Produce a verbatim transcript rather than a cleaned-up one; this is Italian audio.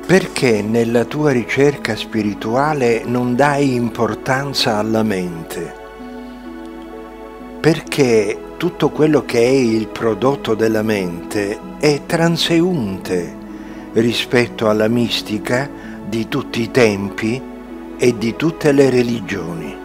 Perché nella tua ricerca spirituale non dai importanza alla mente? Perché tutto quello che è il prodotto della mente è transeunte rispetto alla mistica di tutti i tempi e di tutte le religioni.